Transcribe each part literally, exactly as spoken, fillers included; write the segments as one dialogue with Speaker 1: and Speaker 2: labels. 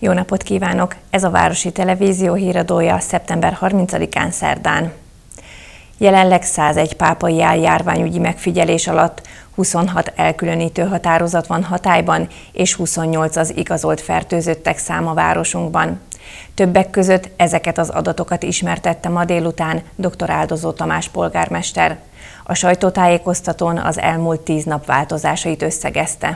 Speaker 1: Jó napot kívánok! Ez a Városi Televízió híradója szeptember harmincadikán szerdán. Jelenleg százegy pápai áll járványügyi megfigyelés alatt, huszonhat elkülönítő határozat van hatályban, és huszonnyolc az igazolt fertőzöttek száma városunkban. Többek között ezeket az adatokat ismertette ma délután dr. Áldozó Tamás polgármester. A sajtótájékoztatón az elmúlt tíz nap változásait összegezte.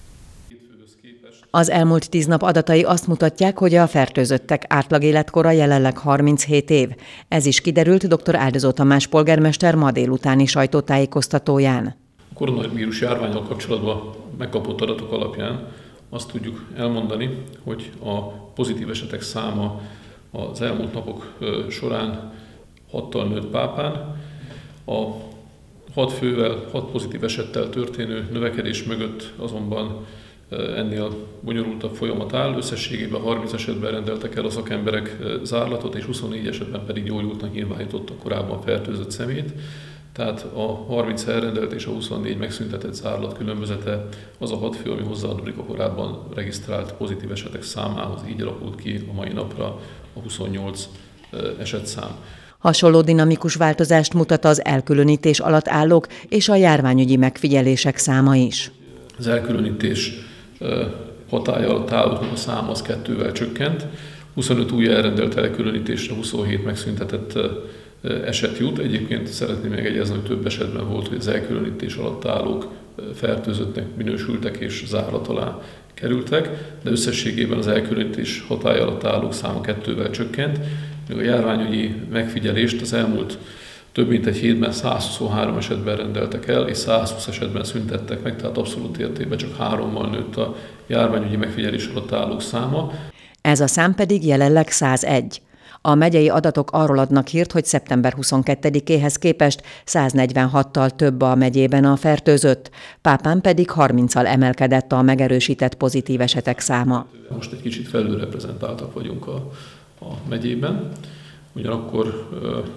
Speaker 2: Az elmúlt tíz nap adatai azt mutatják, hogy a fertőzöttek átlag életkora jelenleg harminchét év. Ez is kiderült dr. Áldozó Tamás polgármester ma délutáni sajtótájékoztatóján.
Speaker 3: A koronavírus járvánnyal kapcsolatban megkapott adatok alapján azt tudjuk elmondani, hogy a pozitív esetek száma az elmúlt napok során hattal nőtt Pápán. A hat fővel, hat pozitív esettel történő növekedés mögött azonban ennél bonyolultabb folyamat áll. Összességében harminc esetben rendeltek el a szakemberek zárlatot, és huszonnégy esetben pedig gyógyultnak nyilvánítottak korábban fertőzött személyt. Tehát a harminc elrendelt és a huszonnégy megszüntetett zárlat különbözete az a hat fő, ami hozzáadódik a korábban regisztrált pozitív esetek számához. Így alakult ki a mai napra a huszonnyolc esetszám.
Speaker 2: Hasonló dinamikus változást mutat az elkülönítés alatt állók és a járványügyi megfigyelések száma is.
Speaker 3: Az elkülönítés hatálya alatt állóknak a száma az kettővel csökkent, huszonöt új elrendelt elkülönítésre huszonhét megszüntetett eset jut. Egyébként szeretném megjegyezni, hogy több esetben volt, hogy az elkülönítés alatt állók fertőzöttnek minősültek és zárlat alá kerültek, de összességében az elkülönítés hatálya alatt állók száma kettővel csökkent, míg a járványügyi megfigyelést az elmúlt több mint egy hétben százhuszonhárom esetben rendeltek el, és százhúsz esetben szüntettek meg, tehát abszolút értékben csak hárommal nőtt a járványügyi megfigyelés alatt állók száma.
Speaker 2: Ez a szám pedig jelenleg százegy. A megyei adatok arról adnak hírt, hogy szeptember huszonkettedikéhez képest száznegyvenhattal több a megyében a fertőzött, Pápán pedig harminccal emelkedett a megerősített pozitív esetek száma.
Speaker 3: Most egy kicsit felülreprezentáltak vagyunk a, a megyében, ugyanakkor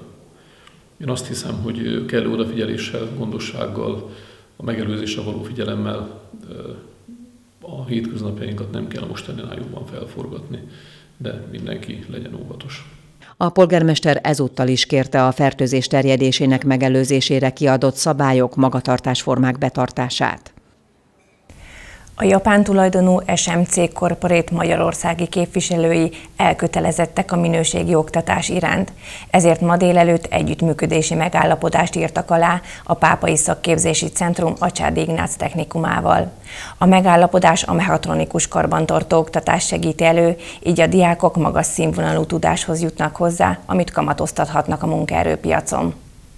Speaker 3: én azt hiszem, hogy kellő odafigyeléssel, gondossággal, a megelőzésre való figyelemmel a hétköznapjainkat nem kell mostaninál jobban felforgatni, de mindenki legyen óvatos.
Speaker 2: A polgármester ezúttal is kérte a fertőzés terjedésének megelőzésére kiadott szabályok, magatartásformák betartását.
Speaker 1: A japán tulajdonú es em cé Corporate magyarországi képviselői elkötelezettek a minőségi oktatás iránt. Ezért ma délelőtt együttműködési megállapodást írtak alá a Pápai Szakképzési Centrum Acsádi Ignác Technikumával. A megállapodás a mechatronikus karbantartó oktatást segíti elő, így a diákok magas színvonalú tudáshoz jutnak hozzá, amit kamatoztathatnak a munkaerőpiacon.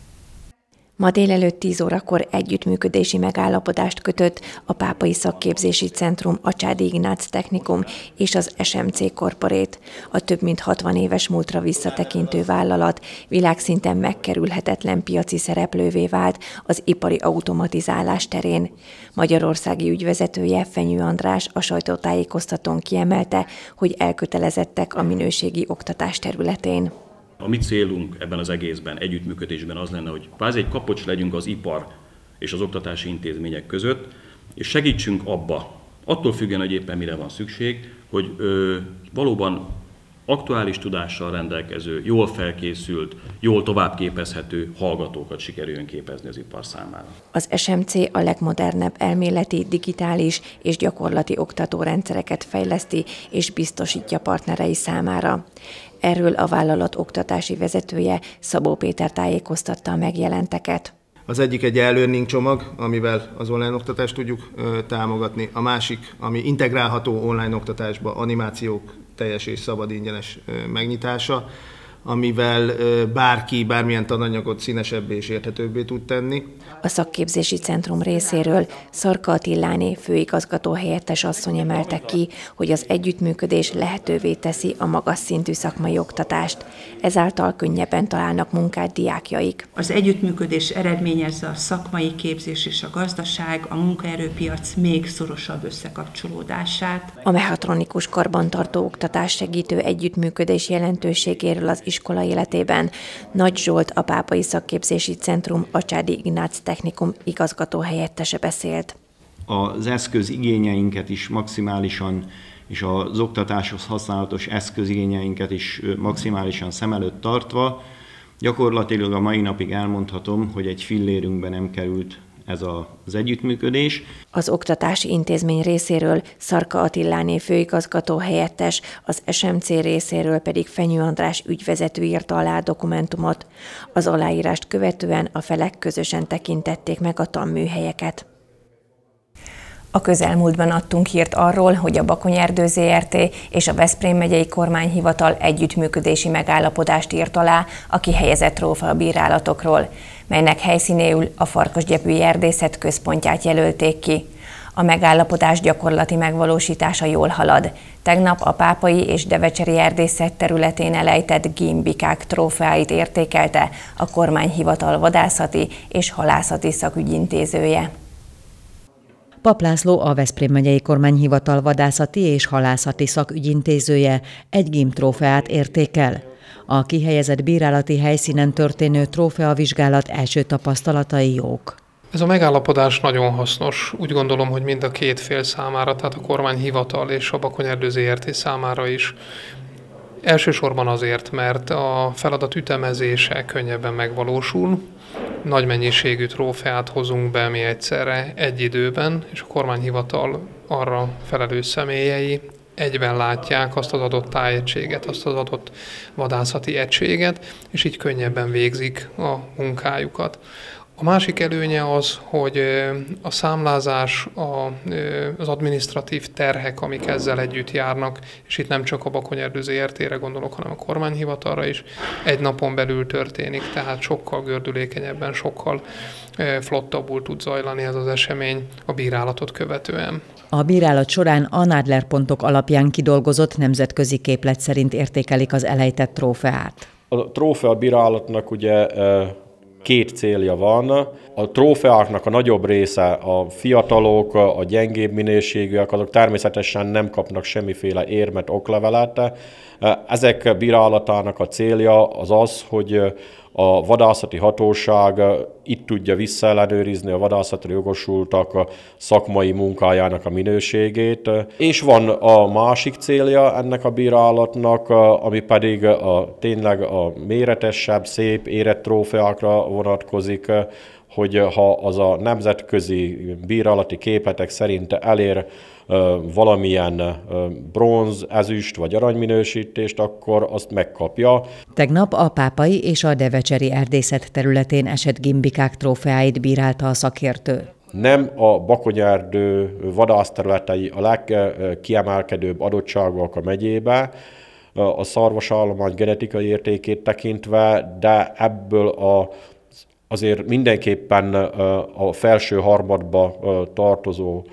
Speaker 1: Ma délelőtt tíz órakor együttműködési megállapodást kötött a Pápai Szakképzési Centrum Acsádi Ignác Technikum és az es em cé Corporate. A több mint hatvan éves múltra visszatekintő vállalat világszinten megkerülhetetlen piaci szereplővé vált az ipari automatizálás terén. Magyarországi ügyvezetője, Fenyő András a sajtótájékoztatón kiemelte, hogy elkötelezettek a minőségi oktatás területén.
Speaker 4: A mi célunk ebben az egészben, együttműködésben az lenne, hogy kvázi egy kapocs legyünk az ipar és az oktatási intézmények között, és segítsünk abba, attól függően, hogy éppen mire van szükség, hogy ö, valóban aktuális tudással rendelkező, jól felkészült, jól továbbképezhető hallgatókat sikerüljön képezni az ipar számára.
Speaker 1: Az es em cé a legmodernebb elméleti, digitális és gyakorlati oktatórendszereket fejleszti és biztosítja partnerei számára. Erről a vállalat oktatási vezetője, Szabó Péter tájékoztatta a megjelenteket.
Speaker 5: Az egyik egy e-learning csomag, amivel az online oktatást tudjuk ö, támogatni. A másik, ami integrálható online oktatásba, animációk teljes és szabad ingyenes ö, megnyitása, amivel ö, bárki bármilyen tananyagot színesebbé és érthetőbbé tud tenni.
Speaker 1: A szakképzési centrum részéről Szarka Attiláné főigazgató helyettes asszony emelte ki, hogy az együttműködés lehetővé teszi a magas szintű szakmai oktatást. Ezáltal könnyebben találnak munkát diákjaik.
Speaker 6: Az együttműködés eredményezze a szakmai képzés és a gazdaság, a munkaerőpiac még szorosabb összekapcsolódását.
Speaker 1: A mechatronikus karbantartó oktatás segítő együttműködés jelentőségéről az iskola életében Nagy Zsolt, a Pápai Szakképzési Centrum Acsádi Ignác Technikum igazgató helyettese beszélt.
Speaker 7: Az eszköz igényeinket is maximálisan és az oktatáshoz használatos eszközigényeinket is maximálisan szem előtt tartva, gyakorlatilag a mai napig elmondhatom, hogy egy fillérünkbe nem került ez az együttműködés.
Speaker 1: Az oktatási intézmény részéről Szarka Attiláné főigazgató helyettes, az es em cé részéről pedig Fenyő András ügyvezető írta alá a dokumentumot. Az aláírást követően a felek közösen tekintették meg a tanműhelyeket. A közelmúltban adtunk hírt arról, hogy a Bakonyerdő zé er té és a Veszprém megyei kormányhivatal együttműködési megállapodást írt alá a kihelyezett trófeabírálatokról, melynek helyszínéül a Farkasgyepői Erdészet központját jelölték ki. A megállapodás gyakorlati megvalósítása jól halad. Tegnap a Pápai és Devecseri erdészet területén elejtett gimbikák trófeáit értékelte a kormányhivatal vadászati és halászati szakügyintézője.
Speaker 2: Pap László, a Veszprém megyei kormányhivatal vadászati és halászati szakügyintézője egy gimbtrófeát értékel. A kihelyezett bírálati helyszínen történő trófeavizsgálat első tapasztalatai jók.
Speaker 8: Ez a megállapodás nagyon hasznos. Úgy gondolom, hogy mind a két fél számára, tehát a kormányhivatal és a Bakonyerdő zé er té számára is. Elsősorban azért, mert a feladat ütemezése könnyebben megvalósul, nagy mennyiségű trófeát hozunk be mi egyszerre egy időben, és a kormányhivatal arra felelős személyei egyben látják azt az adott tájegységet, azt az adott vadászati egységet, és így könnyebben végzik a munkájukat. A másik előnye az, hogy a számlázás, az adminisztratív terhek, amik ezzel együtt járnak, és itt nem csak a Bakonyerdő zé er té-re gondolok, hanem a kormányhivatalra is, egy napon belül történik, tehát sokkal gördülékenyebben, sokkal flottabbul tud zajlani ez az esemény a bírálatot követően.
Speaker 2: A bírálat során a Nádler pontok alapján kidolgozott nemzetközi képlet szerint értékelik az elejtett trófeát.
Speaker 9: A trófea bírálatnak ugye két célja van. A trófeáknak a nagyobb része a fiatalok, a gyengébb minőségűek, azok természetesen nem kapnak semmiféle érmet, oklevelet. Ezek bírálatának a célja az az, hogy a vadászati hatóság itt tudja visszaellenőrizni a vadászatra jogosultak a szakmai munkájának a minőségét. És van a másik célja ennek a bírálatnak, ami pedig a, tényleg a méretesebb, szép, érett trófeákra vonatkozik, hogy ha az a nemzetközi bírálati képletek szerint elér valamilyen bronz, ezüst vagy aranyminősítést, akkor azt megkapja.
Speaker 2: Tegnap a Pápai és a Devecseri erdészet területén esett gimbikák trófeáit bírálta a szakértő.
Speaker 9: Nem a Bakonyerdő vadászterületei a legkiemelkedőbb adottságok a megyébe, a szarvasállomány genetikai értékét tekintve, de ebből a azért mindenképpen a felső harmadba tartozó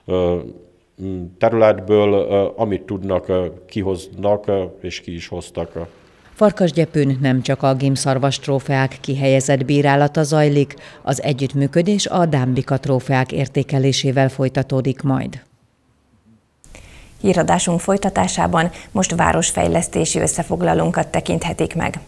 Speaker 9: területből, amit tudnak, kihoznak, és ki is hoztak.
Speaker 2: Farkasgyepőn nem csak a gimbszarvas trófeák kihelyezett bírálata zajlik, az együttműködés a dámbika trófeák értékelésével folytatódik majd.
Speaker 1: Híradásunk folytatásában most városfejlesztési összefoglalónkat tekinthetik meg.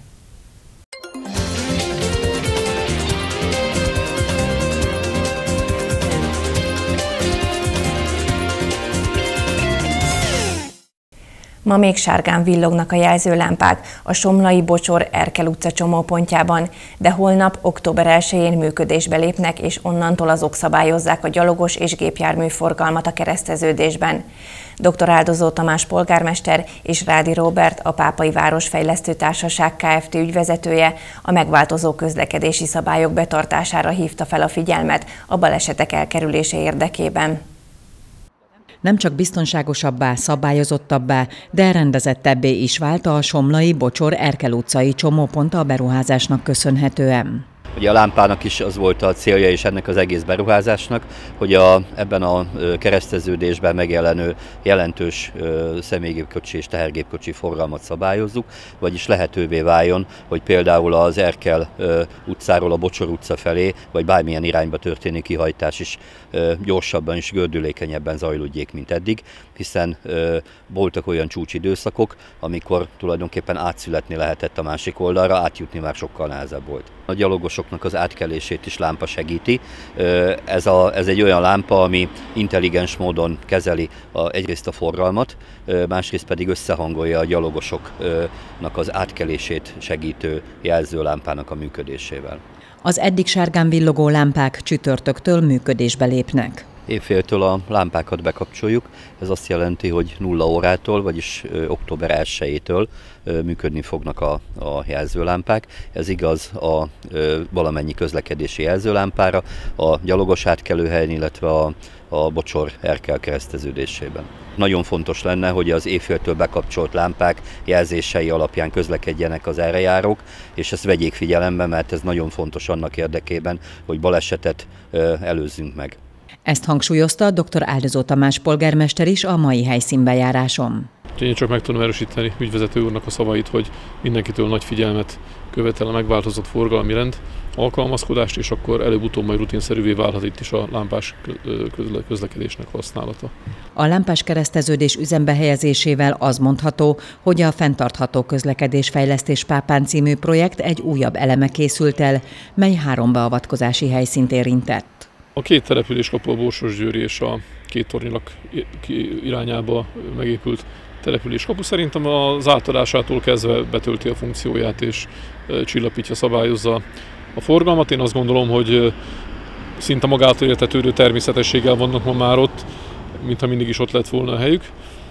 Speaker 1: Ma még sárgán villognak a jelzőlámpák a Somlai Bocsor Erkel utca csomópontjában, de holnap október elsején működésbe lépnek, és onnantól azok szabályozzák a gyalogos és gépjármű forgalmat a kereszteződésben. dr. Áldozó Tamás polgármester és Rádi Róbert, a Pápai Városfejlesztő Társaság Kft. Ügyvezetője a megváltozó közlekedési szabályok betartására hívta fel a figyelmet a balesetek elkerülése érdekében.
Speaker 2: Nem csak biztonságosabbá, szabályozottabbá, de rendezettebbé is vált a Somlai Bocsor Erkel utcai csomópont a beruházásnak köszönhetően.
Speaker 10: Ugye a lámpának is az volt a célja és ennek az egész beruházásnak, hogy a, ebben a kereszteződésben megjelenő jelentős személygépkocsi és tehergépkocsi forgalmat szabályozzuk, vagyis lehetővé váljon, hogy például az Erkel utcáról a Bocsor utca felé, vagy bármilyen irányba történő kihajtás is gyorsabban és gördülékenyebben zajlódjék, mint eddig, hiszen voltak olyan csúcsidőszakok, amikor tulajdonképpen átszületni lehetett a másik oldalra, átjutni már sokkal nehezebb volt. A gyalogosok gyalogosoknak az átkelését is lámpa segíti. Ez, a, ez egy olyan lámpa, ami intelligens módon kezeli a, egyrészt a forgalmat, másrészt pedig összehangolja a gyalogosoknak az átkelését segítő jelzőlámpának a működésével.
Speaker 2: Az eddig sárgán villogó lámpák csütörtöktől működésbe lépnek.
Speaker 10: Évféltől a lámpákat bekapcsoljuk, ez azt jelenti, hogy nulla órától, vagyis október elsejétől működni fognak a, a jelzőlámpák. Ez igaz a valamennyi közlekedési jelzőlámpára, a gyalogos átkelőhelyen, illetve a, a Bocsor-Erkel kereszteződésében. Nagyon fontos lenne, hogy az évféltől bekapcsolt lámpák jelzései alapján közlekedjenek az errejárók, és ezt vegyék figyelembe, mert ez nagyon fontos annak érdekében, hogy balesetet előzzünk meg.
Speaker 2: Ezt hangsúlyozta dr. Áldozó Tamás polgármester is a mai helyszínbejáráson.
Speaker 3: Én csak meg tudom erősíteni ügyvezető úrnak a szavait, hogy mindenkitől nagy figyelmet követel a megváltozott forgalmi rend, alkalmazkodást, és akkor előbb-utóbb majd rutinszerűvé válhat itt is a lámpás közlekedésnek használata.
Speaker 2: A lámpás kereszteződés üzembe helyezésével az mondható, hogy a Fenntartható Közlekedésfejlesztés Pápán című projekt egy újabb eleme készült el, mely három beavatkozási helyszínt érintett.
Speaker 3: A két településkapu, a Borsós-Győri és a két Tornyilak irányába megépült településkapu szerintem az átadásától kezdve betölti a funkcióját és csillapítja, szabályozza a forgalmat. Én azt gondolom, hogy szinte magától értetődő természetességgel vannak ma már ott, mintha mindig is ott lett volna a helyük.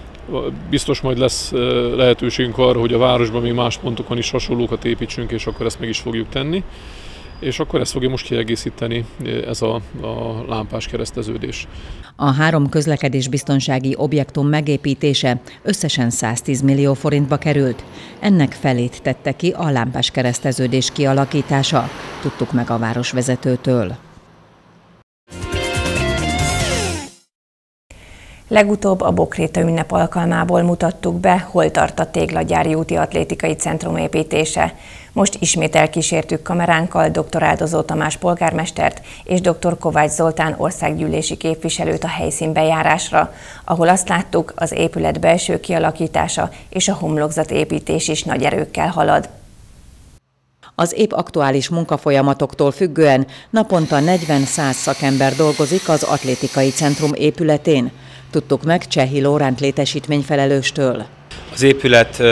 Speaker 3: Biztos majd lesz lehetőségünk arra, hogy a városban még más pontokon is hasonlókat építsünk, és akkor ezt meg is fogjuk tenni. És akkor ezt fogja most kiegészíteni ez a, a lámpás kereszteződés.
Speaker 2: A három közlekedésbiztonsági objektum megépítése összesen száztíz millió forintba került. Ennek felét tette ki a lámpás kereszteződés kialakítása, tudtuk meg a városvezetőtől.
Speaker 1: Legutóbb a Bokréta ünnep alkalmából mutattuk be, hol tart a Téglagyári úti atlétikai centrum építése. Most ismét elkísértük kameránkkal dr. Áldozó Tamás polgármestert és dr. Kovács Zoltán országgyűlési képviselőt a helyszínbejárásra, ahol azt láttuk, az épület belső kialakítása és a homlokzatépítés is nagy erőkkel halad.
Speaker 2: Az épp aktuális munkafolyamatoktól függően naponta negyven-száz szakember dolgozik az atlétikai centrum épületén. Tudtuk meg Csehi Lóránt létesítményfelelőstől.
Speaker 11: Az épület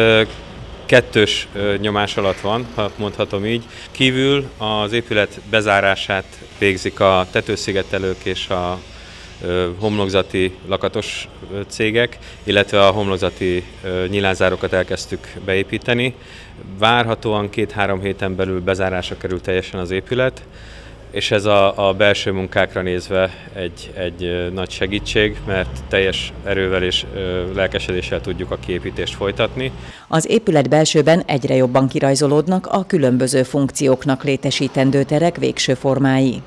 Speaker 11: kettős nyomás alatt van, ha mondhatom így. Kívül az épület bezárását végzik a tetőszigetelők és a homlokzati lakatos cégek, illetve a homlokzati nyilázzárókat elkezdtük beépíteni. Várhatóan két-három héten belül bezárásra kerül teljesen az épület, és ez a, a belső munkákra nézve egy, egy nagy segítség, mert teljes erővel és lelkesedéssel tudjuk a kiépítést folytatni.
Speaker 2: Az épület belsőben egyre jobban kirajzolódnak a különböző funkcióknak létesítendő terek végső formái.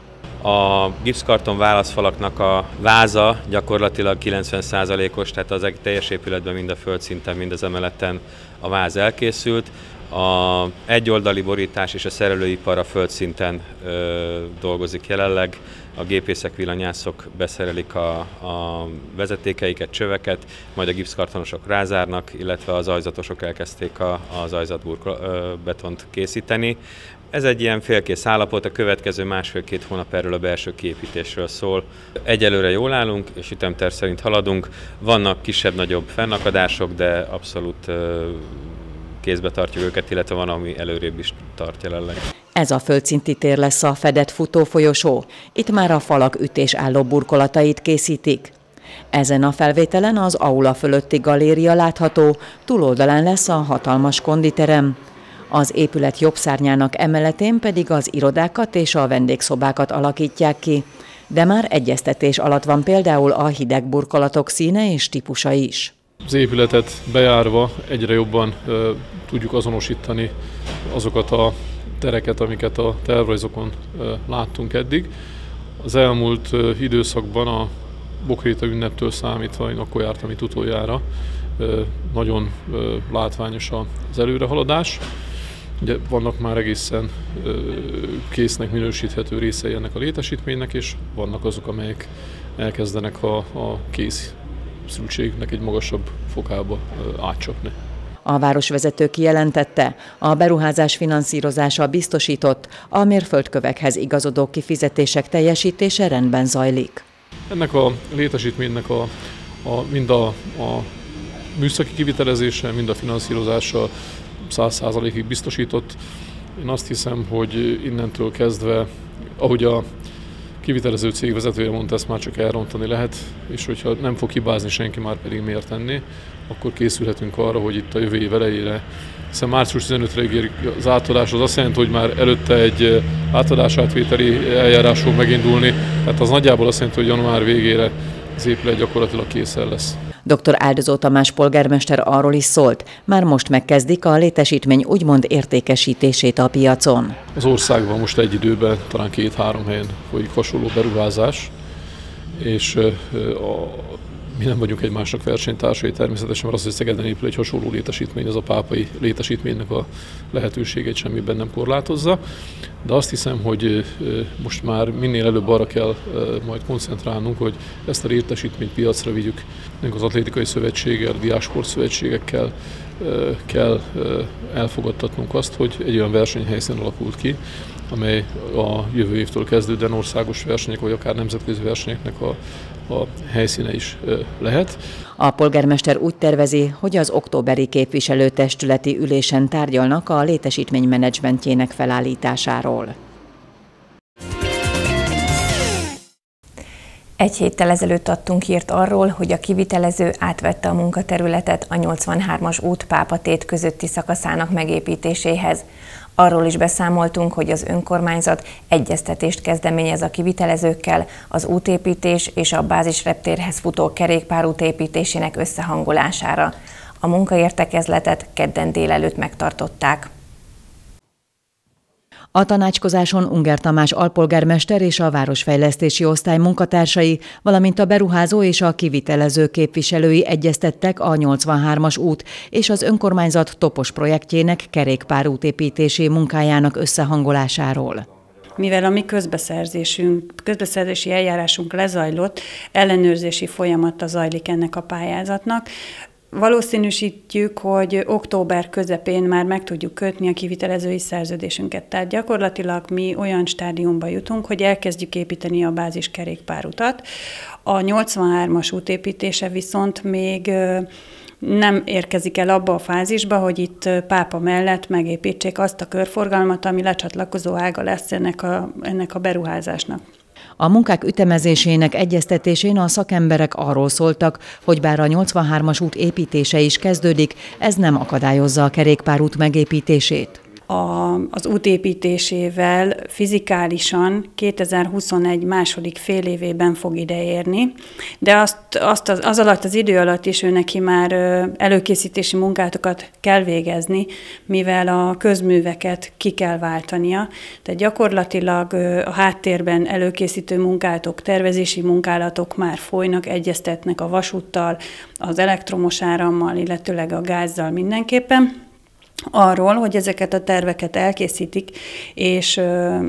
Speaker 11: A gipszkarton válaszfalaknak a váza gyakorlatilag kilencven százalékos, tehát az teljes épületben mind a földszinten, mind az emeleten a váz elkészült. A egyoldali borítás és a szerelőipar a földszinten ö, dolgozik jelenleg. A gépészek, villanyászok beszerelik a, a vezetékeiket, csöveket, majd a gipszkartonosok rázárnak, illetve az ajzatosok elkezdték a, az ajzatbetont készíteni. Ez egy ilyen félkész állapot, a következő másfél-két hónap erről a belső kiépítésről szól. Egyelőre jól állunk, és ütemterv szerint haladunk. Vannak kisebb-nagyobb fennakadások, de abszolút ö, kézbe tartjuk őket, illetve van, ami előrébb is tart jelenleg.
Speaker 2: Ez a földszinti tér lesz a fedett futófolyosó. Itt már a falak ütésálló burkolatait készítik. Ezen a felvételen az aula fölötti galéria látható, túloldalán lesz a hatalmas konditerem. Az épület jobb szárnyának emeletén pedig az irodákat és a vendégszobákat alakítják ki, de már egyeztetés alatt van például a hideg burkolatok színe és típusa is.
Speaker 3: Az épületet bejárva egyre jobban e, tudjuk azonosítani azokat a tereket, amiket a tervrajzokon e, láttunk eddig. Az elmúlt e, időszakban a Bokréta ünneptől számítva, én akkor jártam itt utoljára, e, nagyon e, látványos az előrehaladás. Ugye vannak már egészen e, késznek minősíthető részei ennek a létesítménynek, és vannak azok, amelyek elkezdenek a, a kész szültségnek egy magasabb fokába átcsapni.
Speaker 2: A városvezető kijelentette, a beruházás finanszírozása biztosított, a mérföldkövekhez igazodó kifizetések teljesítése rendben zajlik.
Speaker 3: Ennek a létesítménynek a, a, mind a, a műszaki kivitelezése, mind a finanszírozása száz százalékig biztosított. Én azt hiszem, hogy innentől kezdve, ahogy a kivitelező cég vezetője mondta, ezt már csak elrontani lehet, és hogyha nem fog hibázni senki, már pedig miért tenni, akkor készülhetünk arra, hogy itt a jövő év elejére, hiszen március tizenötödikéig ér az átadás, az azt jelenti, hogy már előtte egy átadásátvételi eljárás fog megindulni, tehát az nagyjából azt jelenti, hogy január végére az épület gyakorlatilag készen lesz.
Speaker 2: doktor Áldozó Tamás polgármester arról is szólt, már most megkezdik a létesítmény úgymond értékesítését a piacon.
Speaker 3: Az országban most egy időben talán két-három helyen folyik hasonló beruházás, és a, mi nem vagyunk egymásnak versenytársai természetesen, mert az, hogy Szegeden épül egy hasonló létesítmény, az a pápai létesítménynek a lehetőségét semmiben nem korlátozza. De azt hiszem, hogy most már minél előbb arra kell majd koncentrálnunk, hogy ezt a létesítményt piacra vigyük. Az Atlétikai Szövetséggel, a Diáksport Szövetségekkel kell elfogadtatnunk azt, hogy egy olyan versenyhelyszín alakult ki, amely a jövő évtől kezdődően országos versenyek, vagy akár nemzetközi versenyeknek a, a helyszíne is lehet.
Speaker 2: A polgármester úgy tervezi, hogy az októberi képviselőtestületi ülésen tárgyalnak a létesítmény menedzsmentjének felállításáról.
Speaker 1: Egy héttel ezelőtt adtunk hírt arról, hogy a kivitelező átvette a munkaterületet a nyolcvanhármas út Pápa-tét közötti szakaszának megépítéséhez. Arról is beszámoltunk, hogy az önkormányzat egyeztetést kezdeményez a kivitelezőkkel az útépítés és a bázisreptérhez futó kerékpárút építésének összehangolására. A munkaértekezletet kedden délelőtt megtartották.
Speaker 2: A tanácskozáson Unger Tamás alpolgármester és a városfejlesztési osztály munkatársai, valamint a beruházó és a kivitelező képviselői egyeztettek a nyolcvanhármas út és az önkormányzat topos projektjének kerékpárútépítési munkájának összehangolásáról.
Speaker 12: Mivel a mi közbeszerzésünk, közbeszerzési eljárásunk lezajlott, ellenőrzési folyamata zajlik ennek a pályázatnak. Valószínűsítjük, hogy október közepén már meg tudjuk kötni a kivitelezői szerződésünket. Tehát gyakorlatilag mi olyan stádiumba jutunk, hogy elkezdjük építeni a bázis kerékpárutat. A nyolcvanhármas útépítése viszont még nem érkezik el abba a fázisba, hogy itt Pápa mellett megépítsék azt a körforgalmat, ami lecsatlakozó ága lesz ennek a, ennek a beruházásnak.
Speaker 2: A munkák ütemezésének egyeztetésén a szakemberek arról szóltak, hogy bár a nyolcvanhármas út építése is kezdődik, ez nem akadályozza a kerékpárút megépítését.
Speaker 12: A, az útépítésével fizikálisan kétezer-huszonegy második fél évében fog ideérni, de azt, azt az, az alatt az idő alatt is ő neki már előkészítési munkátokat kell végezni, mivel a közműveket ki kell váltania. Tehát gyakorlatilag a háttérben előkészítő munkálatok, tervezési munkálatok már folynak, egyeztetnek a vasúttal, az elektromos árammal, illetőleg a gázzal mindenképpen, arról, hogy ezeket a terveket elkészítik, és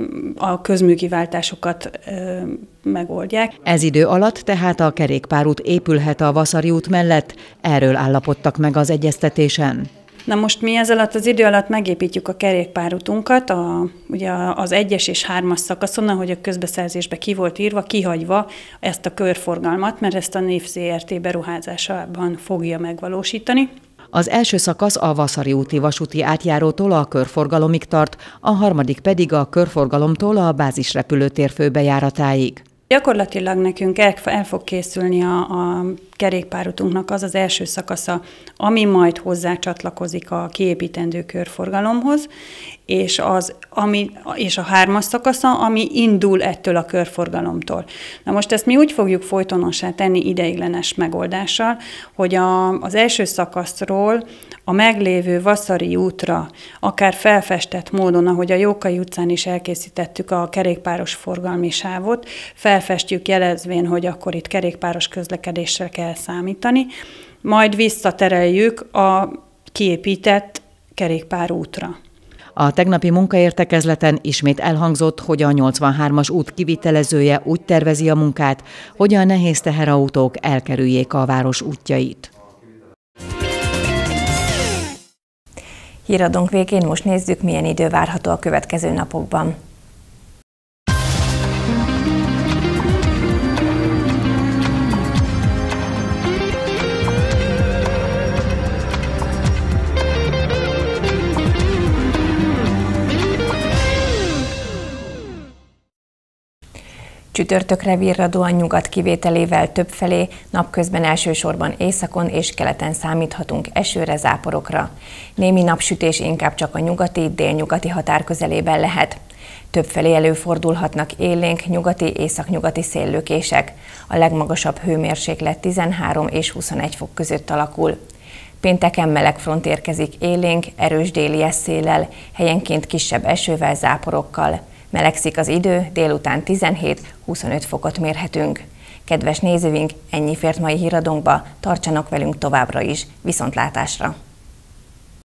Speaker 12: a közműkiváltásokat megoldják.
Speaker 2: Ez idő alatt tehát a kerékpárút épülhet a Vaszari út mellett, erről állapodtak meg az egyeztetésen.
Speaker 12: Na most mi ez alatt az idő alatt megépítjük a kerékpárutunkat, a, ugye az egyes és hármas szakaszon, ahogy a közbeszerzésbe ki volt írva, kihagyva ezt a körforgalmat, mert ezt a név zé er té beruházásában fogja megvalósítani.
Speaker 2: Az első szakasz a Vaszari úti vasúti átjárótól a körforgalomig tart, a harmadik pedig a körforgalomtól a bázisrepülőtér főbejáratáig.
Speaker 12: Gyakorlatilag nekünk el, el fog készülni a, a kerékpárutunknak az az első szakasza, ami majd hozzá csatlakozik a kiépítendő körforgalomhoz, és, az, ami, és a hármas szakasza, ami indul ettől a körforgalomtól. Na most ezt mi úgy fogjuk folytonossá tenni ideiglenes megoldással, hogy a, az első szakaszról a meglévő Vaszari útra, akár felfestett módon, ahogy a Jókai utcán is elkészítettük a kerékpáros forgalmi sávot, felfestjük jelezvén, hogy akkor itt kerékpáros közlekedéssel kell számítani, majd visszatereljük a kiépített kerékpárútra.
Speaker 2: A tegnapi munkaértekezleten ismét elhangzott, hogy a nyolcvanhármas út kivitelezője úgy tervezi a munkát, hogy a nehéz teherautók elkerüljék a város útjait.
Speaker 1: Híradónk végén most nézzük, milyen idő várható a következő napokban. Csütörtökre virradóan nyugat kivételével többfelé, napközben elsősorban északon és keleten számíthatunk esőre, záporokra. Némi napsütés inkább csak a nyugati, délnyugati határ közelében lehet. Többfelé előfordulhatnak élénk, nyugati, északnyugati széllökések. A legmagasabb hőmérséklet tizenhárom és huszonegy fok között alakul. Pénteken meleg front érkezik élénk, erős déli széllel, helyenként kisebb esővel, záporokkal. Melegszik az idő, délután tizenhét-huszonöt fokot mérhetünk. Kedves nézőink, ennyi fért mai híradónkba, tartsanak velünk továbbra is, viszontlátásra!